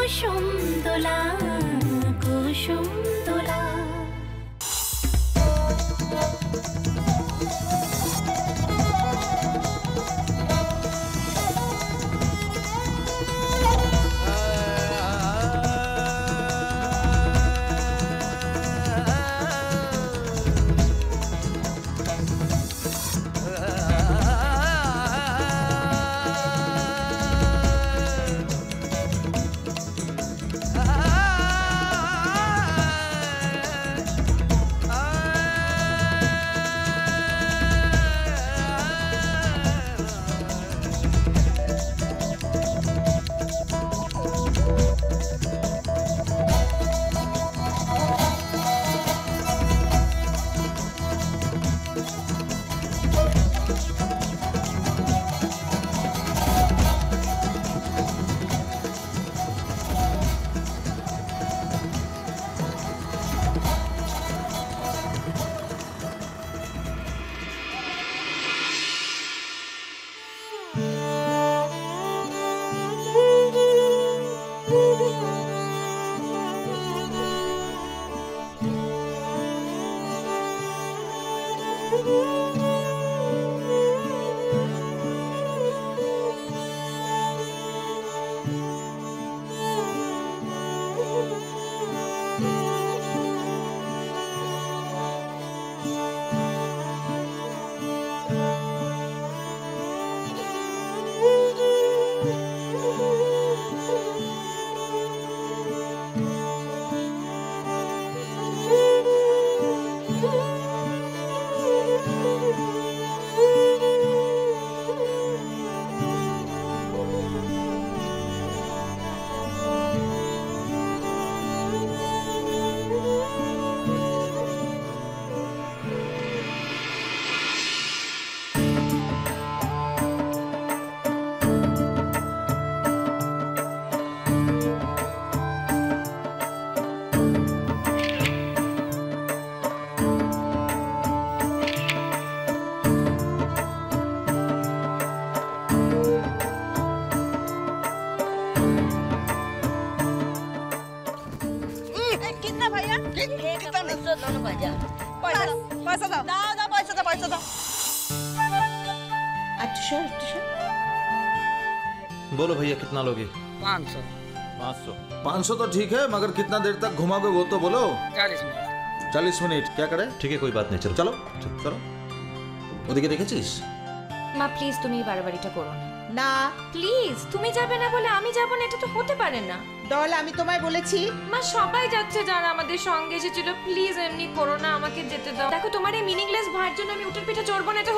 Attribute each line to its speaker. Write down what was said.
Speaker 1: কুসুম দোলা কুসুম দোলা।
Speaker 2: बोलो भैया कितना लोगे?
Speaker 3: 500।
Speaker 2: 500। 500 तो ठीक है, मगर कितना देर तक घुमाओगे वो तो बोलो।
Speaker 3: 40 मिनट।
Speaker 2: 40 मिनट क्या करे?
Speaker 4: ठीक है कोई बात नहीं, चलो
Speaker 2: चलो चलो। ওদিকে দেখেছিস?
Speaker 5: মা প্লিজ তুমি বাড়াবাড়িটা করো না।
Speaker 6: না
Speaker 5: প্লিজ তুমি যাবে না বলে আমি যাব না, এটা তো হতে পারে না।
Speaker 6: দল আমি তোমায় বলেছি।
Speaker 5: মা সবাই যাচ্ছে যারা আমাদের সঙ্গে এসেছিল, প্লিজ এমনি করো না, আমাকে যেতে দাও। দেখো তোমার এই মিনিংলেস ভাইয়ের জন্য আমি উঠের পিঠে চড়বো না, এটা